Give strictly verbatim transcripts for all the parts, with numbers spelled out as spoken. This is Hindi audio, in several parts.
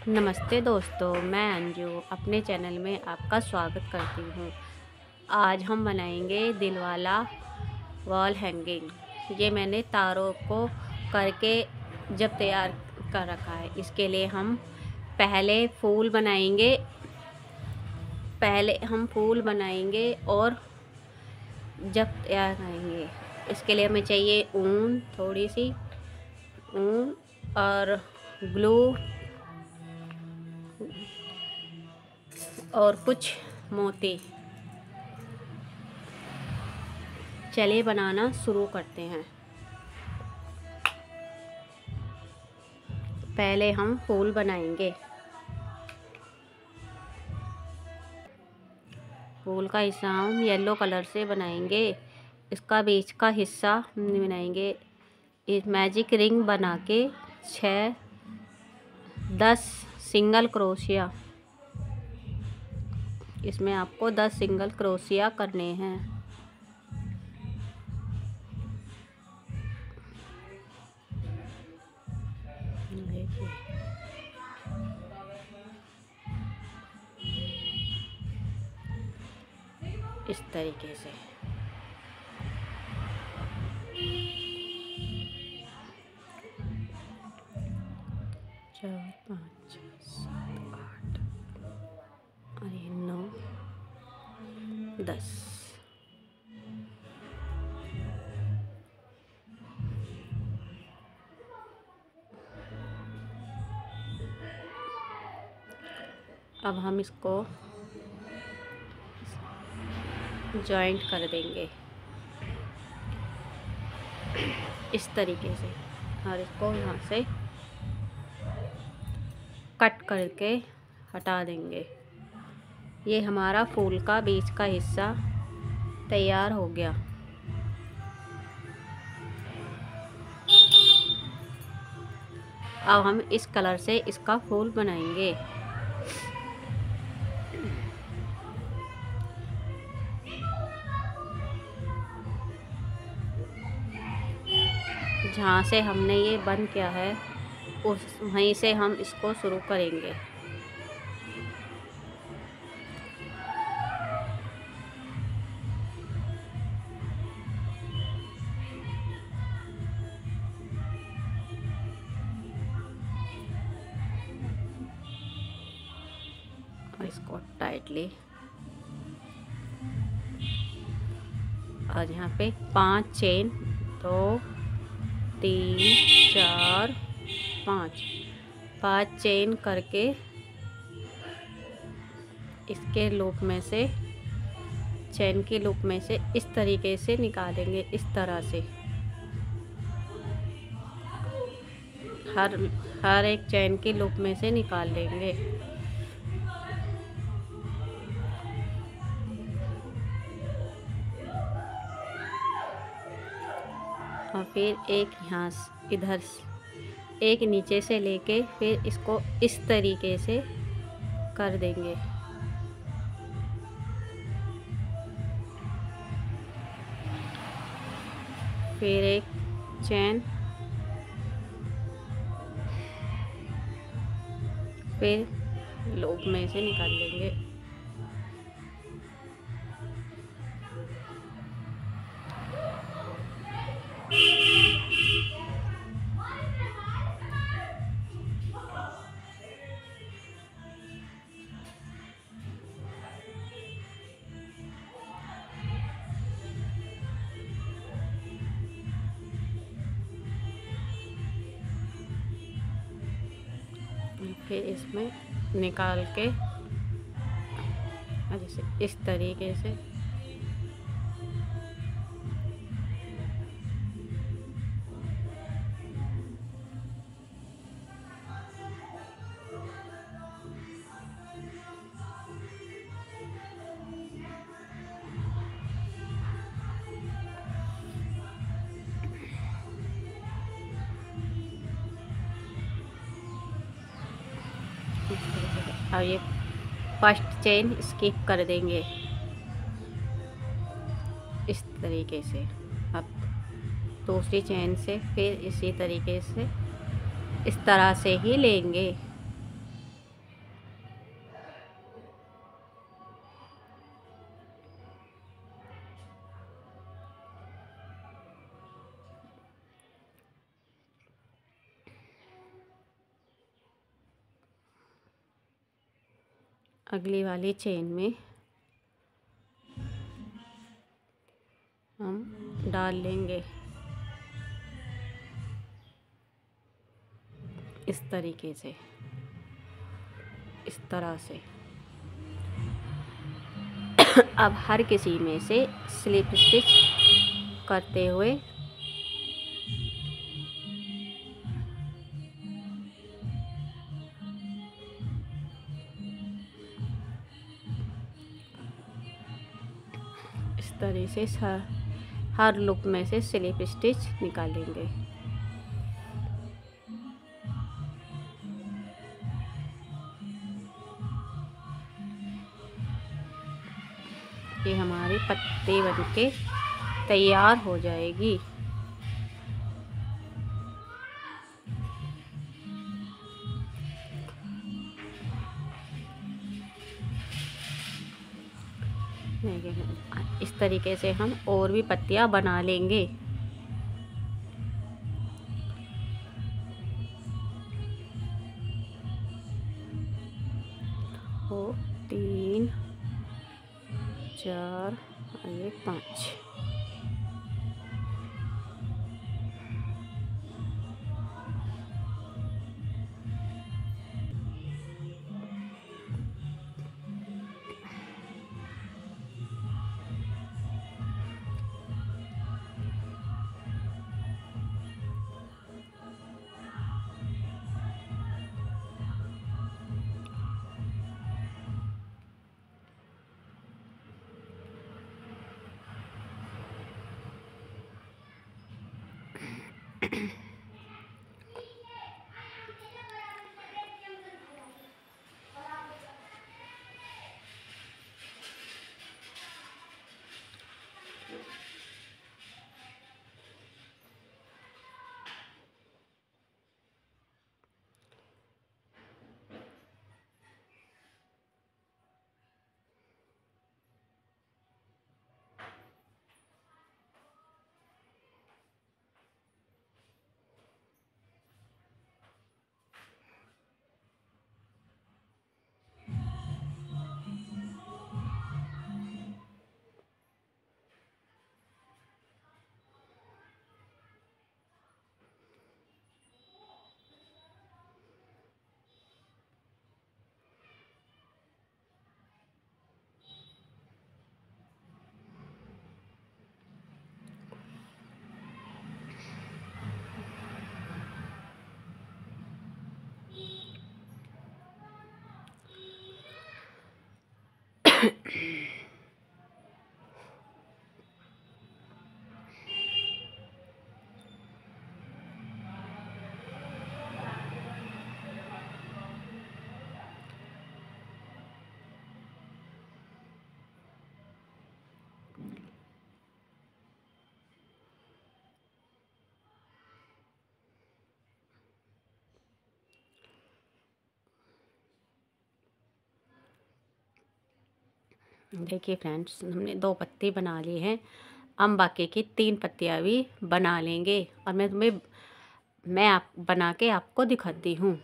नमस्ते दोस्तों, मैं अंजू अपने चैनल में आपका स्वागत करती हूँ। आज हम बनाएंगे दिलवाला वॉल हैंगिंग। ये मैंने तारों को करके जब तैयार कर रखा है। इसके लिए हम पहले फूल बनाएंगे पहले हम फूल बनाएंगे और जब तैयार करेंगे इसके लिए हमें चाहिए ऊन, थोड़ी सी ऊन और ग्लू और कुछ मोती। चलिए बनाना शुरू करते हैं। पहले हम फूल बनाएंगे। फूल का हिस्सा हम येलो कलर से बनाएंगे। इसका बीच का हिस्सा बनाएंगे। इस मैजिक रिंग बना के छः दस सिंगल क्रोशिया, इसमें आपको दस सिंगल क्रोशिया करने हैं। इस तरीके से चार पाँच छः सात आठ और ये नौ दस। अब हम इसको जॉइंट कर देंगे इस तरीके से और इसको यहाँ से कट करके हटा देंगे। ये हमारा फूल का बीच का हिस्सा तैयार हो गया। अब हम इस कलर से इसका फूल बनाएंगे। जहाँ से हमने ये बंद किया है उस वहीं से हम इसको शुरू करेंगे। और इसको टाइटली और यहाँ पे पांच चेन, दो तीन चार पाँच पाँच चेन करके इसके लूप में से चेन की लूप में से इस तरीके से निकालेंगे। इस तरह से हर हर एक चेन की लूप में से निकाल लेंगे। और फिर एक यहाँ इधर एक नीचे से लेके फिर इसको इस तरीके से कर देंगे। फिर एक चेन, फिर लूप में से निकाल लेंगे। फिर इसमें निकाल के जैसे इस तरीके से और ये फर्स्ट चेन स्किप कर देंगे इस तरीके से। अब दूसरी चेन से फिर इसी तरीके से इस तरह से ही लेंगे। अगली वाली चेन में हम डाल लेंगे इस तरीके से, इस तरह से। अब हर किसी में से स्लिप स्टिच करते हुए इस तरह से हर हर लूप में से स्लिप स्टिच निकालेंगे। ये हमारी पत्ती बनके तैयार हो जाएगी। इस तरीके से हम और भी पत्तियां बना लेंगे। और तीन, चार और ये पाँच। देखिए फ्रेंड्स, हमने दो पत्ती बना ली हैं। हम बाकी की तीन पत्तियां भी बना लेंगे और मैं तुम्हें मैं आप बना के आपको दिखाती हूँ।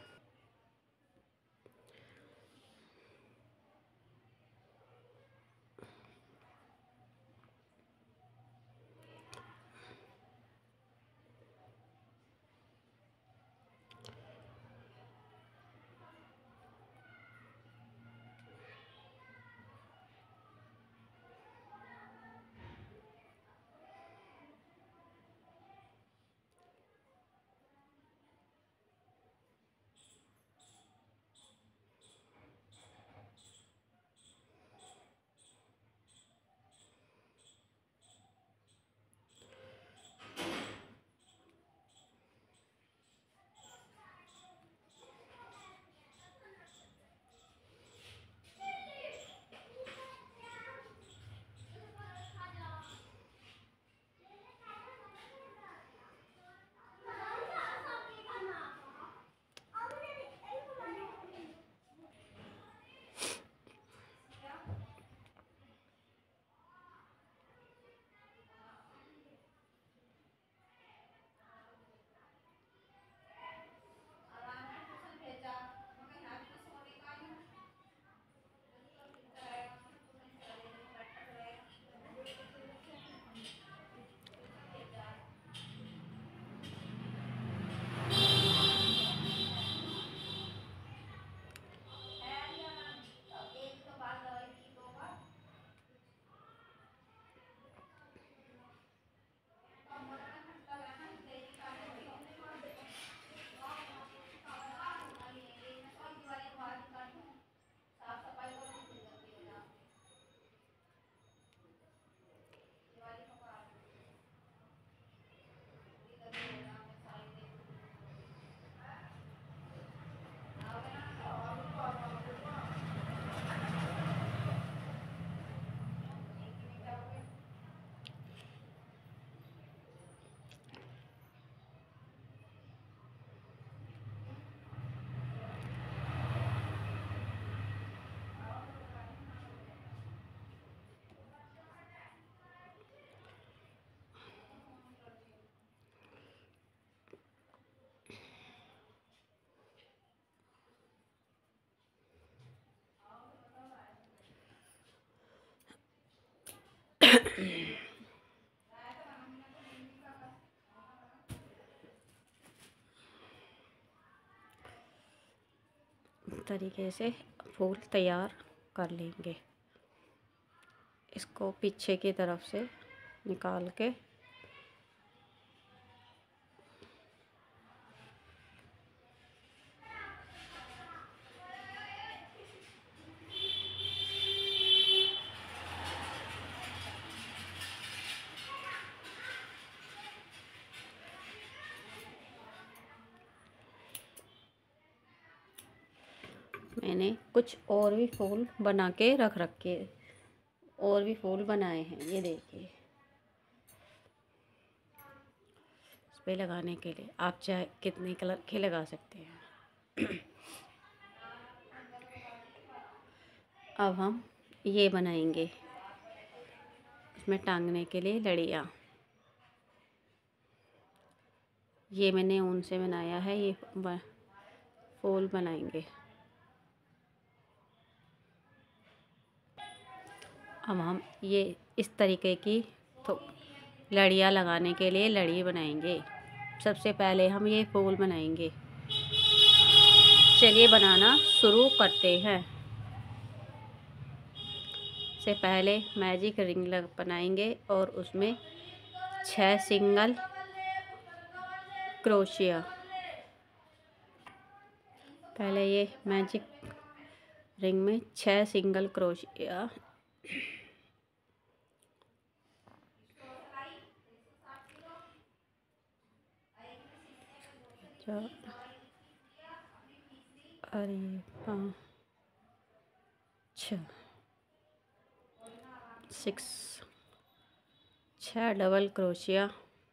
इस तरीके से फूल तैयार कर लेंगे। इसको पीछे की तरफ से निकाल के मैंने कुछ और भी फूल बना के रख रखे, और भी फूल बनाए हैं, ये देखिए। इस पे लगाने के लिए आप चाहे कितने कलर के लगा सकते हैं। अब हम ये बनाएंगे, इसमें टांगने के लिए लड़ियाँ। ये मैंने ऊन से बनाया है, ये फूल बनाएंगे। अब हम ये इस तरीके की तो लड़ियाँ लगाने के लिए लड़ी बनाएंगे। सबसे पहले हम ये फूल बनाएंगे। चलिए बनाना शुरू करते हैं। से पहले मैजिक रिंग लग बनाएंगे और उसमें छह सिंगल क्रोशिया। पहले ये मैजिक रिंग में छह सिंगल क्रोशिया चार और ये पाँच छः सिक्स छः डबल क्रोशिया,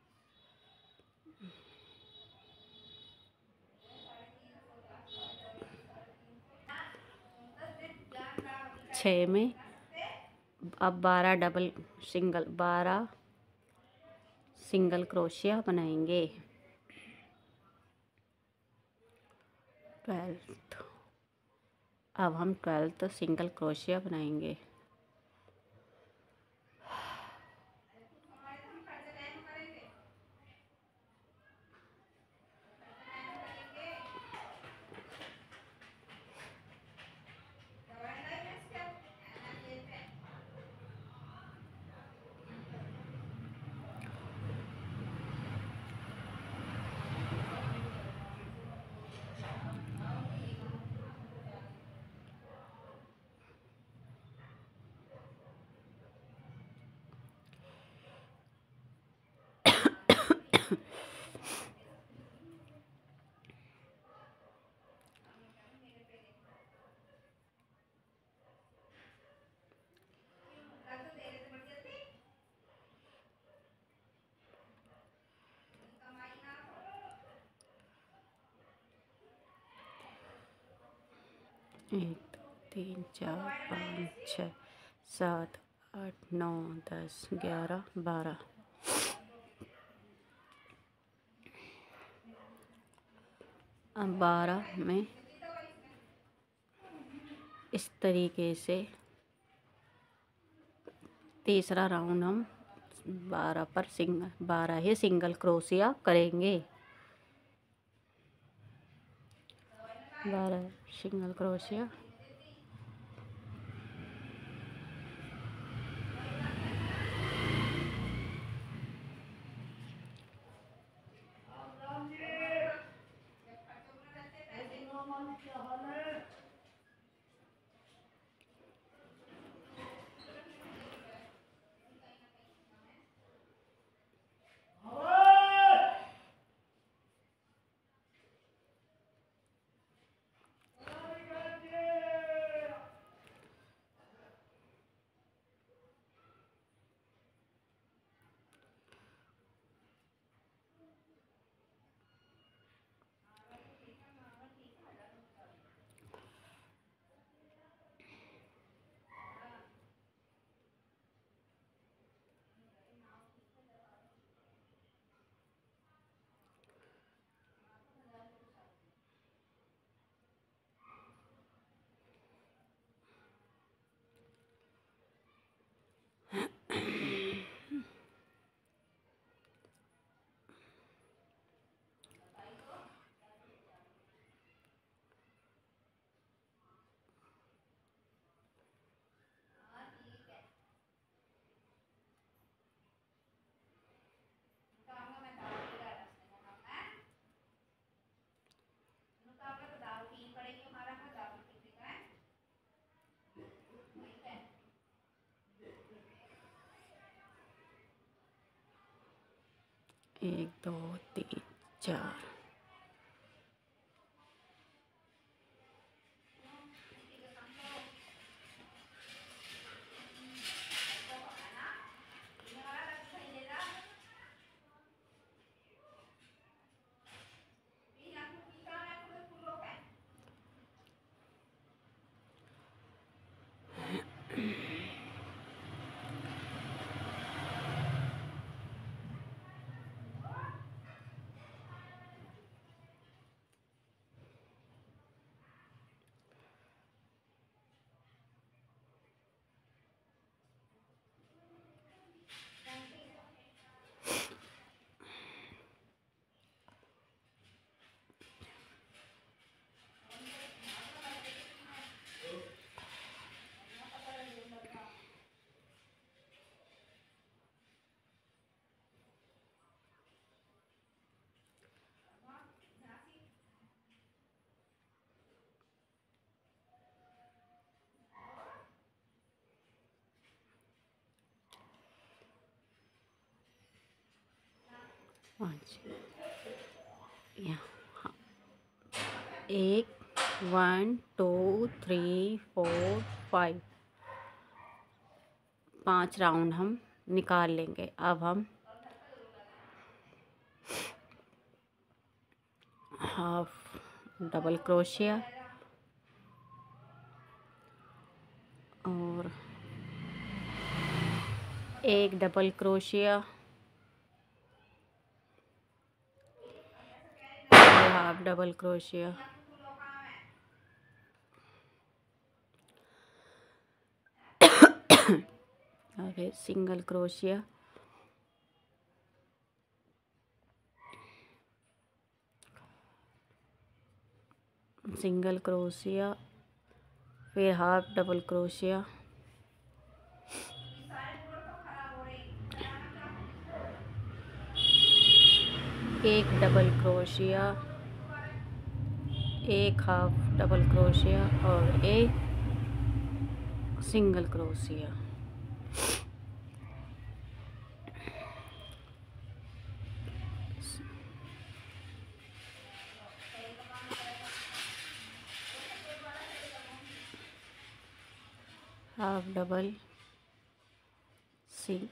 छः में अब बारह डबल सिंगल बारह सिंगल क्रोशिया बनाएंगे। ट्वेल्थ अब हम ट्वेल्थ सिंगल क्रोशिया बनाएंगे। एक दो तीन चार पाँच छः सात आठ नौ दस ग्यारह बारह। अब बारह में इस तरीके से तीसरा राउंड हम बारह पर सिंगल बारह ही सिंगल क्रोशिया करेंगे। बारह सिंगल क्रोशिया एक दो तीन चार। पाँच। यहाँ एक, one two three four five, पांच राउंड हम निकाल लेंगे। अब हम हाफ डबल क्रोशिया और एक डबल क्रोशिया, हाफ डबल क्रोशिया, और फिर सिंगल क्रोशिया, सिंगल क्रोशिया, फिर हाफ डबल क्रोशिया, एक डबल क्रोशिया, एक हाफ डबल क्रोशिया और एक सिंगल क्रोशिया। हाफ डबल सी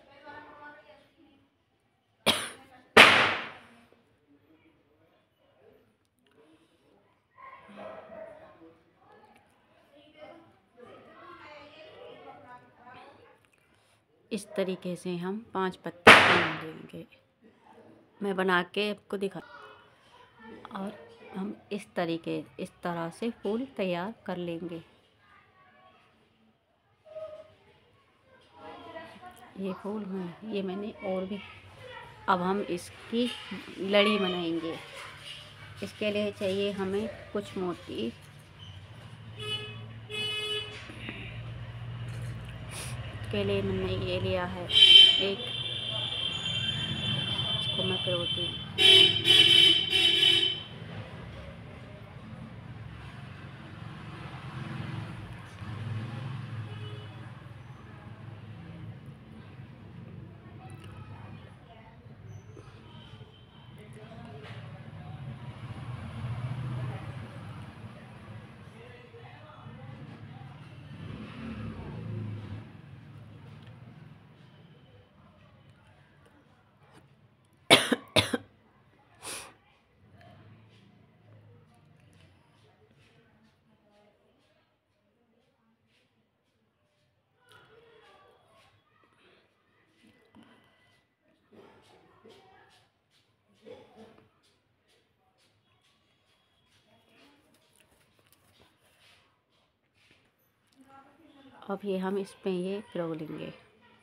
इस तरीके से हम पांच पत्ते बना लेंगे। मैं बना के आपको दिखा, और हम इस तरीके इस तरह से फूल तैयार कर लेंगे। ये फूल में ये मैंने और भी। अब हम इसकी लड़ी बनाएंगे। इसके लिए चाहिए हमें कुछ मोती। के लिए मैंने ये लिया है एक, इसको मैं पिरोती हूँ। अब ये हम इस पे ये पिरो लेंगे।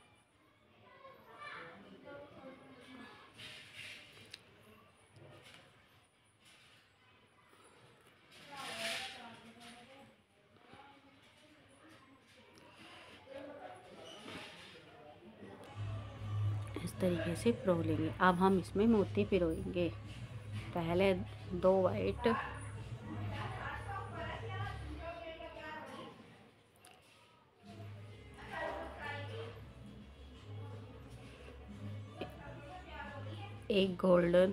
इस तरीके से पिरो लेंगे। अब हम इसमें मोती पिरोएंगे। पहले दो वाइट, एक गोल्डन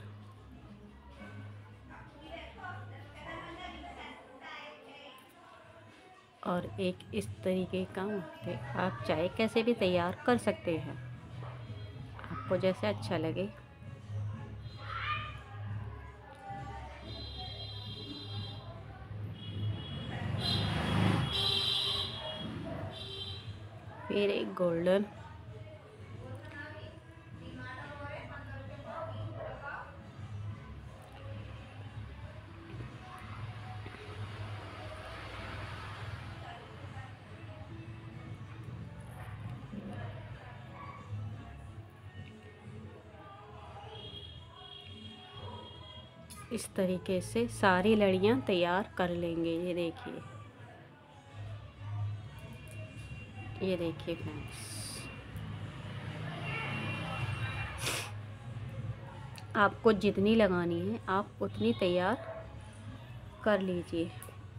और एक इस तरीके का मोती। आप चाहे कैसे भी तैयार कर सकते हैं, आपको जैसे अच्छा लगे। फिर एक गोल्डन इस तरीके से सारी लड़ियां तैयार कर लेंगे। ये देखिए, ये देखिए फ्रेंड्स, आपको जितनी लगानी है आप उतनी तैयार कर लीजिए।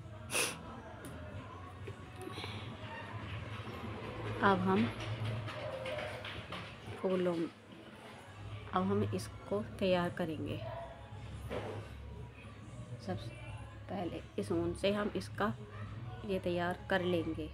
अब हम फूलों अब हम इसको तैयार करेंगे। सबसे पहले इस ऊन से हम इसका ये तैयार कर लेंगे।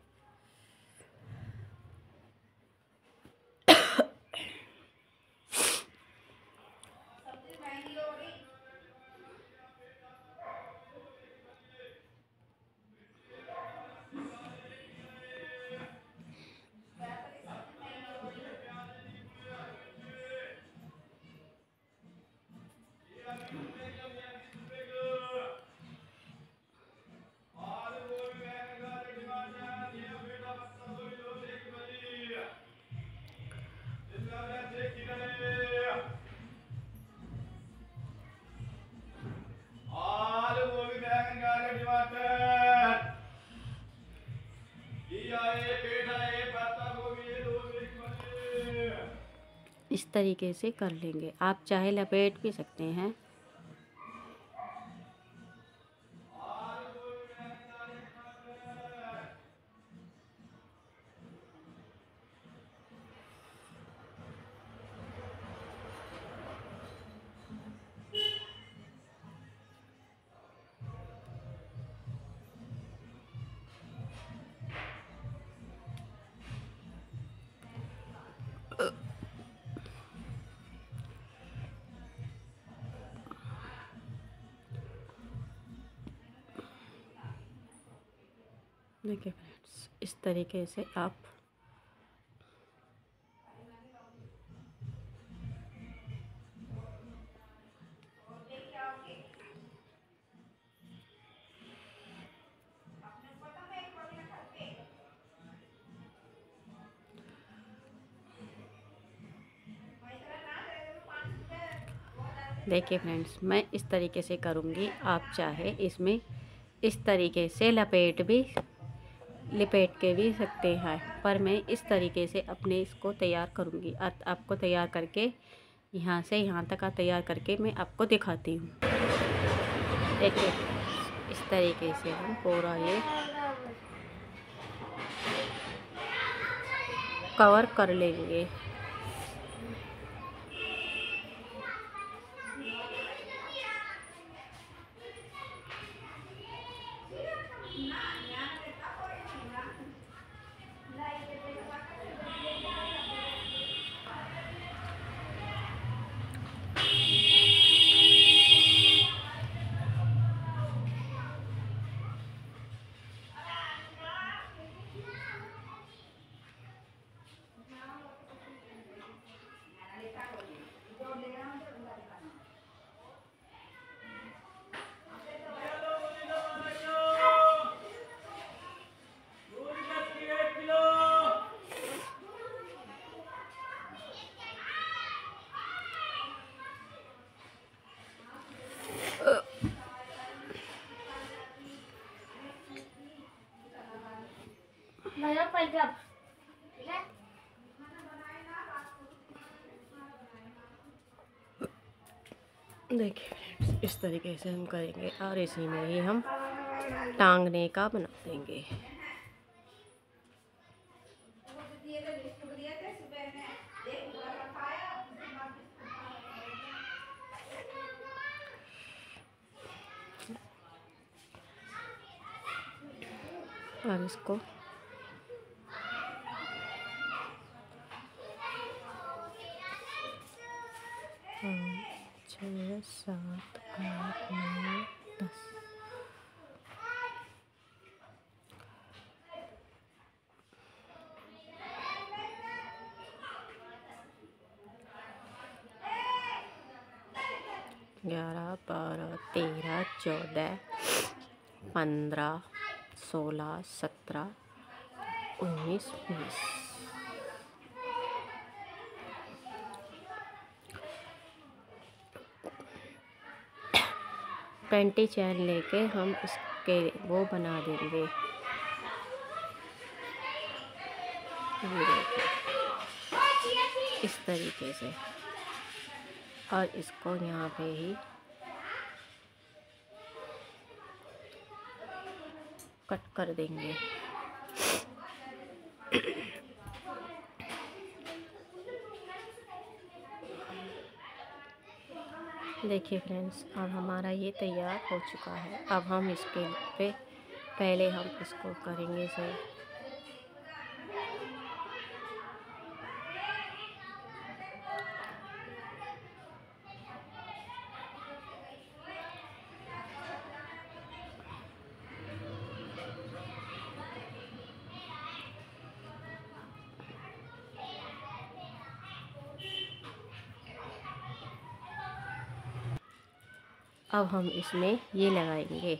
इस तरीके से कर लेंगे। आप चाहे लपेट भी सकते हैं। देखिए फ्रेंड्स, इस तरीके से आप देखिए फ्रेंड्स, मैं इस तरीके से करूँगी। आप चाहे इसमें इस तरीके से लपेट भी लपेट के भी सकते हैं, पर मैं इस तरीके से अपने इसको तैयार करूँगी। आपको तैयार करके यहाँ से यहाँ तक का तैयार करके मैं आपको दिखाती हूँ। देखिए, इस तरीके से हम पूरा ये कवर कर लेंगे। देखिए, इस तरीके से हम करेंगे और इसी में ही हम टांगने का बना देंगे। अब इसको पाँच छः सात आठ नौ दस ग्यारह बारह तेरह चौदह पंद्रह सोलह सत्रह उन्नीस बीस। ट्वेंटी चैन लेके हम इसके वो बना देंगे। ये देखिए इस तरीके से, और इसको यहाँ पे ही कट कर देंगे। देखिए फ्रेंड्स, अब हमारा ये तैयार हो चुका है। अब हम इसके पे पहले हम इसको करेंगे सही। अब हम इसमें ये लगाएंगे।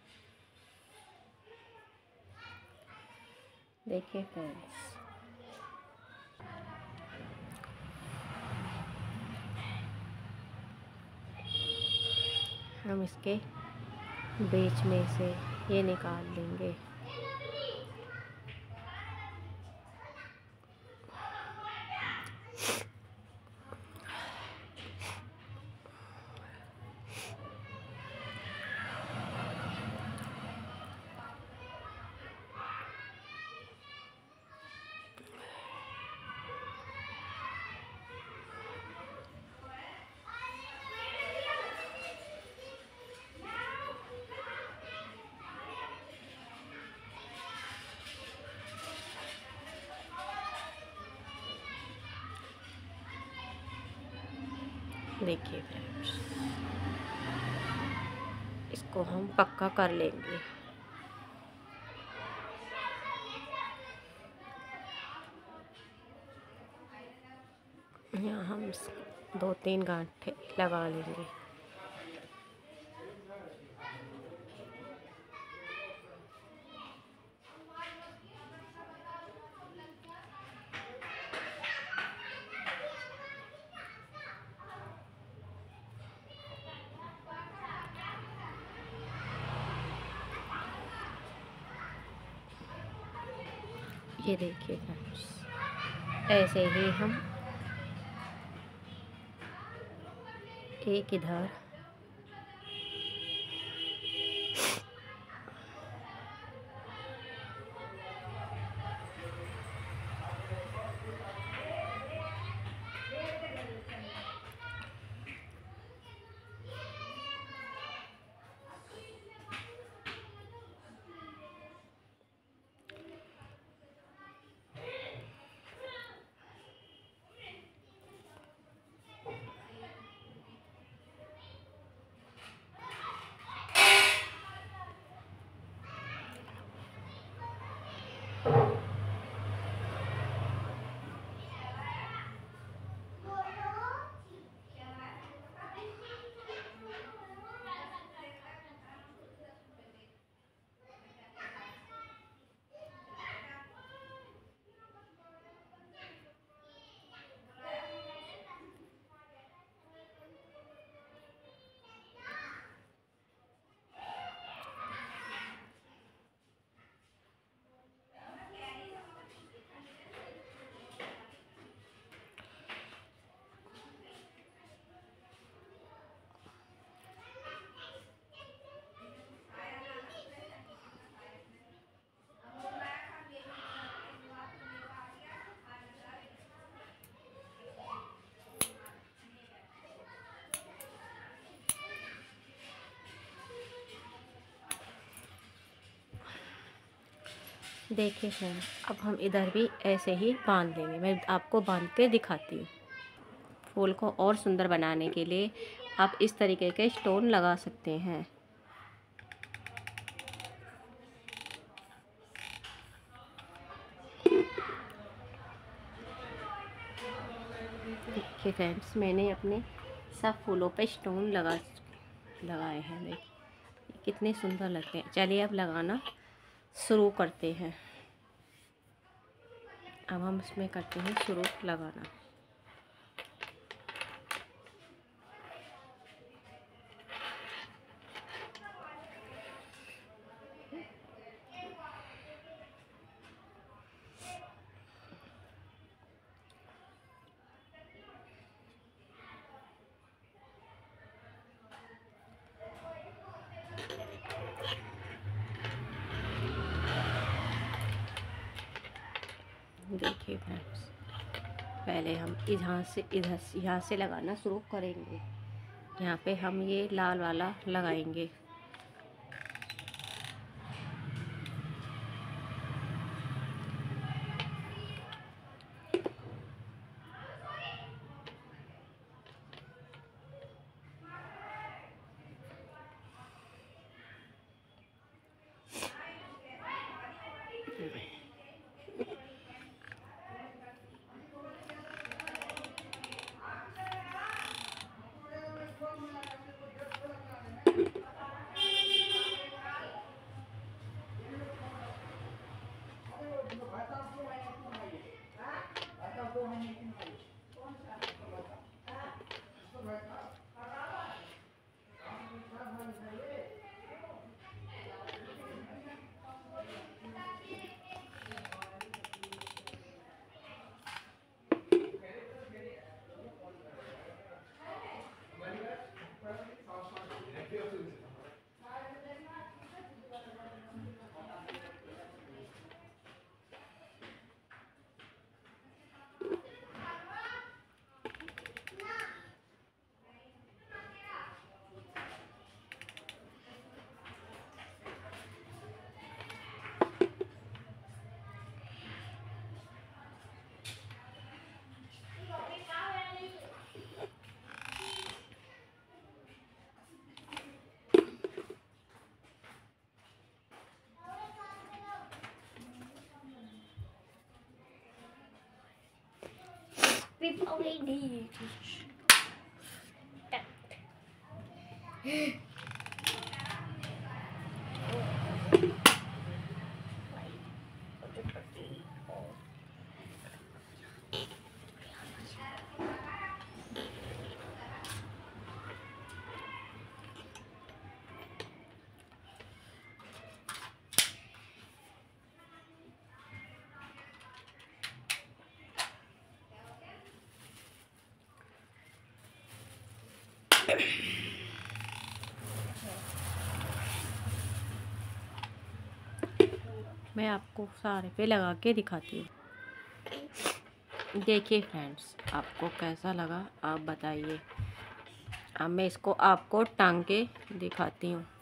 देखिए फ्रेंड्स, हम इसके बीच में से ये निकाल लेंगे। देखिए फ्रेंड्स, इसको हम पक्का कर लेंगे। यहाँ हम दो तीन गांठें लगा लेंगे। ये देखिए फ्रेंड्स, ऐसे ही हम एक इधर देखिए फ्रेंड्स, अब हम इधर भी ऐसे ही बांध लेंगे। मैं आपको बांध के दिखाती हूँ। फूल को और सुंदर बनाने के लिए आप इस तरीके के स्टोन लगा सकते हैं। देखिए फ्रेंड्स, मैंने अपने सब फूलों पे स्टोन लगा लगाए हैं। देखिए कितने सुंदर लगते हैं। चलिए अब लगाना शुरू करते हैं। अब हम इसमें करते हैं शुरू लगाना। देखिए फ्रेंड्स, पहले हम यहाँ से इधर यहाँ से लगाना शुरू करेंगे। यहाँ पे हम ये लाल वाला लगाएंगे। We've already मैं आपको सारे पे लगा के दिखाती हूँ। देखिए फ्रेंड्स, आपको कैसा लगा आप बताइए। अब मैं इसको आपको टांग के दिखाती हूँ।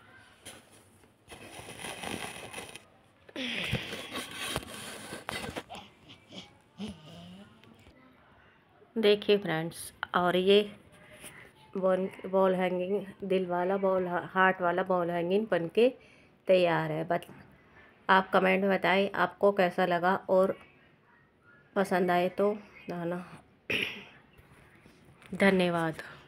देखिए फ्रेंड्स, और ये बॉल बॉल हैंगिंग दिल वाला बॉल हार्ट वाला बॉल हैंगिंग बन के तैयार है। बट आप कमेंट में बताएं आपको कैसा लगा, और पसंद आए तो लाना। धन्यवाद।